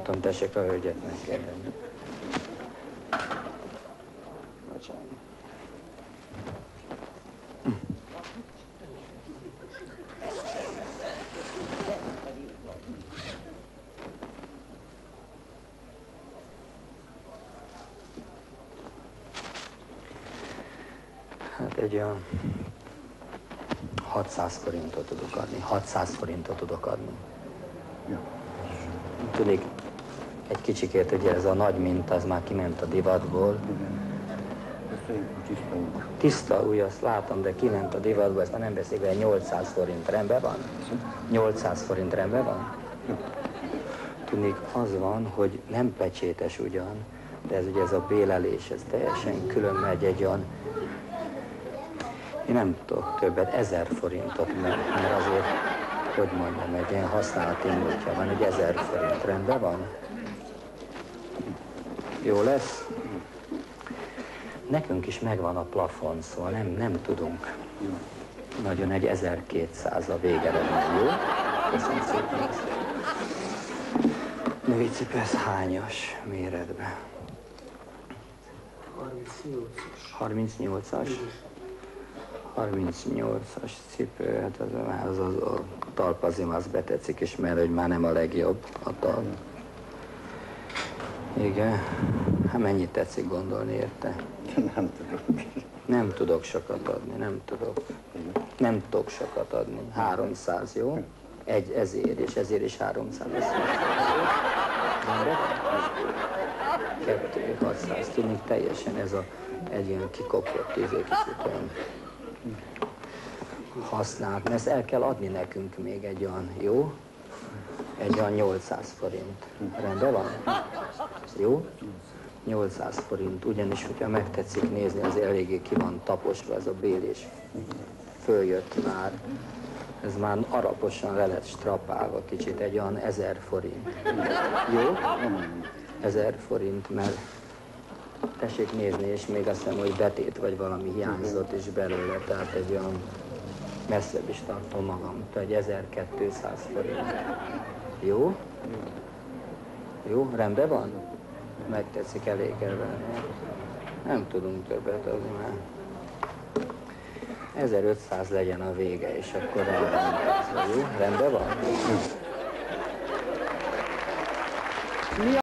tudom, tessék a hölgyet megkérdezni. Bocsánat. Hát egy olyan 600 forintot tudok adni. 600 forintot tudok adni. Ja. Tudnék, egy kicsikért, ugye ez a nagy minta, az már kiment a divatból. Igen. Ez szép, tiszta új. Tiszta új, azt látom, de kiment a divatból, ezt már nem veszik be, 800 forint rendben van? 800 forint rendben van? Tudnék, az van, hogy nem pecsétes ugyan, de ez ugye ez a bélelés, ez teljesen külön megy egy olyan, én nem tudok többet, 1000 forintot, mert azért, hogy mondjam, egy ilyen használati múltja van, hogy 1000 forint rendben van? Jó lesz? Nekünk is megvan a plafon, szóval nem tudunk. Nagyon egy 1200 a végeredmény, jó? Köszönöm szépen. Női cipő, ez hányas méretben? 38-as. 38-as cipő, hát az a talpazim, az betetszik is, mert hogy már nem a legjobb a talp. Igen. Hát mennyit tetszik gondolni érte? Nem tudok. Nem tudok sokat adni, nem tudok. Nem tudok sokat adni. 300, jó? Ezért is 300 lesz. 2600, tudni, teljesen ez egy ilyen kikopott kicsit olyan használt, mert ezt el kell adni nekünk még egy olyan, jó? Egy olyan 800 forint. Rendben van? Jó? 800 forint, ugyanis, hogyha megtetszik nézni, az eléggé ki van taposva, ez a bélés följött már. Ez már araposan le lett strapálva kicsit, egy olyan 1000 forint. Jó? 1000 forint, mert tessék nézni, és még azt hiszem, hogy betét vagy valami hiányzott is belőle, tehát egy olyan messzebb is tartom magam, tehát egy 1200 forint. Jó? Jó? Rendben van? Megtetszik, elég kell venni. Nem tudunk többet adni már. 1500 legyen a vége, és akkor rendben. Jó? Rendben van?